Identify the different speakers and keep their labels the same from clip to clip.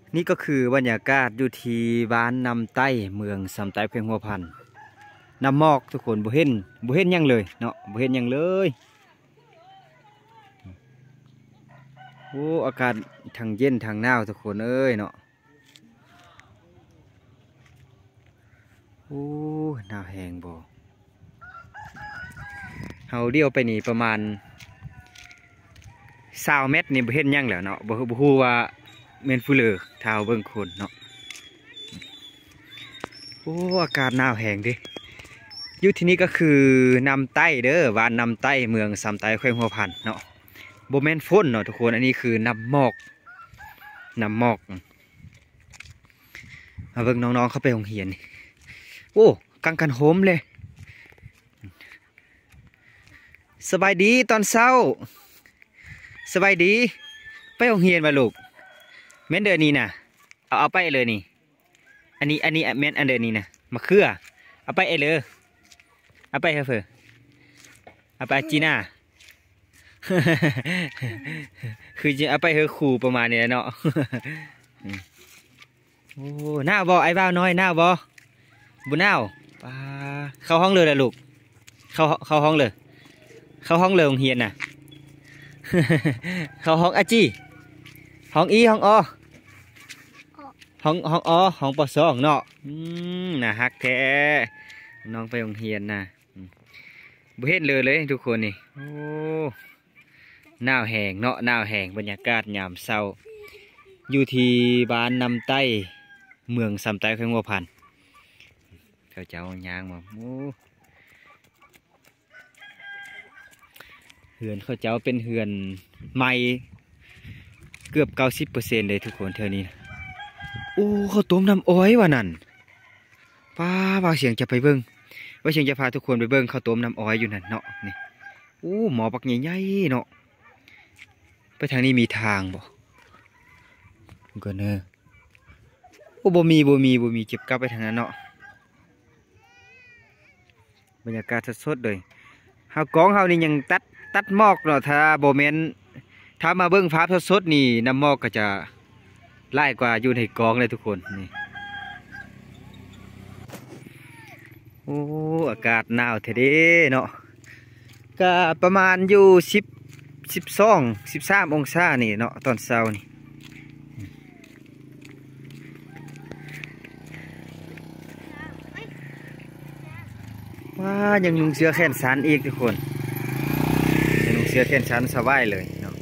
Speaker 1: นี่ก็คือบรรยากาศอยู่ที่บ้านนำใต้เมืองสำไต้เพียงหัวพันน้ำหมอกทุกคนบ่เห็นหยังเลยเนาะบ่เห็นหยังเลยโอ้อากาศทางเย็นทางหนาวทุกคนเอ้ยเนาะโอ้หนาวแหงบ่เฮาเดียวไปนี่ประมาณ20 เมตรนี่บ่เห็นหยังแล้วเนาะบ่ฮู้ว่าเมนฟูเลอเท้าเบิ่งคนเนาะโอ้อากาศหนาวแหงดิอยู่ที่นี่ก็คือนำใต้เด้อบ้านนำใต้เมืองสำไต้แขวงหัวพันเนาะโบแมนฝนเนาะทุกคนอันนี้คือน้ำหมอกมาเบิ่งน้องๆเข้าไปโรงเรียนโอ้กังกันโฮมเลยสบายดีตอนเช้าสบายดีไปโรงเรียนมาลูกแม่นเดือนนี้นะเอาไปเลยนี่อันนี้แม่นอันเดือนนี้นะมะเขือเอาไปเลยเอาไปเถอะเฟอเอาไปจีน่า คือจะเอาไปเถอะขู่ประมาณนี้เนาะ โอ้หน้าบ่ไอ้บ้าวน้อยหน้าบ่บุหน้าป้าเข้าห้องเลยล่ะลูกเข้าห้องเลยเข้าห้องเลยโรงเรียนน่ะ เข้าห้องอาจีห้องอีห้องอห้องปสองเนาะน่าฮักแท้น้องไปโรงเรียนนะบ่เห็นเลยทุกคนนี่โอ้หนาวแหงเนาะหนาวแหงบรรยากาศยามเช้าอยู่ที่บ้านนำใต้เมืองสำไต้แขวงหัวพันเขาเจ้ายางมาโอ้เฮือนเขาเจ้าเป็นเฮือนใหม่เกือบ90%เลยทุกคนเท่านี้โอ้เขาต้มน้ำอ้อยว่ะนั่นป้าบ่าวเสียงจะไปเบิ่งว่าเชียงจะพาทุกคนไปเบิ่งข้าวต้มน้ำอ้อยอยู่นั่นเนาะนี่โอ้หมอปักใหญ่ๆเนาะไปทางนี้มีทางบ่ก็เนอะโอ้บ่มีเจ็บกลับไปทางนั้นเนาะบรรยากาศสดๆเลยเฮากองเฮานี่ยังตัดหมอกเนาะถ้าบ่แม่นถ้ามาเบิ่งภาพสดๆนี่น้ำหมอกก็จะไล่กว่าอยู่ในกองเลยทุกคนนี่โอ้อากาศหนาวแท้เด้เนาะก็ประมาณอยู่13 องศานี่เนาะตอนเช้านี่ว้ายังนุ่งเสื้อแขนสั้นอีกทุกคนยังนุ่งเสื้อแขนสั้นสบายเลยเนาะ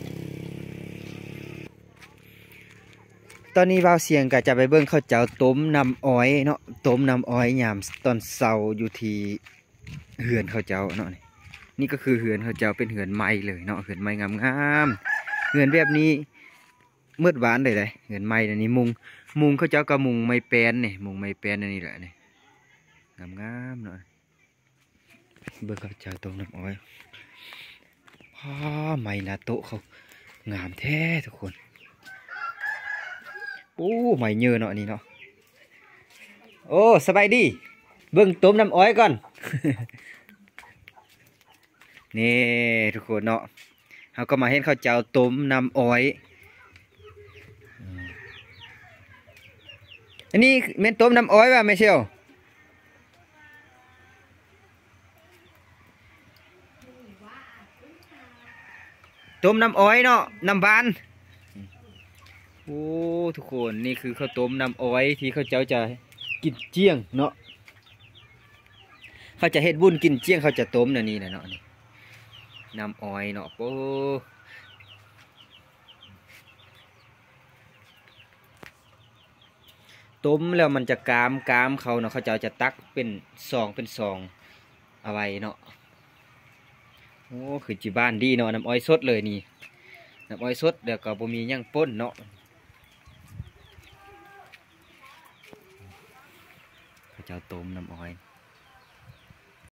Speaker 1: ตอนนี้บ่าวเสียงก็จะไปเบิ่งข้าวเจ้าต้มน้ำอ้อยเนาะต้มน้ำอ้อยยามตอนเช้าอยู่ที่เฮือนข้าวเจ้าเนาะนี่ก็คือเฮือนข้าวเจ้าเป็นเฮือนไม้เลยเนาะเฮือนไม้งามๆเฮือนแบบนี้มืดหวานเลยเฮือนไม้อันนี้มุงข้าวเจ้าก็มุงไม้แป้นนี่มุงไม้แป้นอันนี้แหละนี่งามๆเนาะเบิ่งข้าวเจ้าต้มน้ำอ้อยพ่อไม้หน้าโต๊ะเขางามแท้ทุกคนโอ้ไม้เยอะเนาะนี่เนาะโอ้สบายดีเบิ่งต้มน้ำอ้อยก่อน นี่ทุกคนเนาะเขาก็มาเห็นข้าวเจ้าต้มน้ำอ้อยอันนี้เม็นต้มน้ำอ้อยป่ะไม่เชียวต้มน้ำอ้อยเนาะน้ำบานโอ้ทุกคนนี่คือข้าวต้มน้ำอ้อยที่เขาเจ้าจะกินเจียงเนาะเขาจะเฮ็ดบุญกินเจียงเขาจะต้มเนาะนี่นะเนาะนี่น้ำอ้อยเนาะโอ้ต้มแล้วมันจะกามเขาเนาะเขาจะตักเป็นซองเอาไว้เนาะโอ้คือจีบ้านดีเนาะน้ำอ้อยสดเลยนี่น้ำอ้อยสดเดี๋ยวก็บ่มีหยังป้นเนาะเขาจะต้มน้ำอ้อย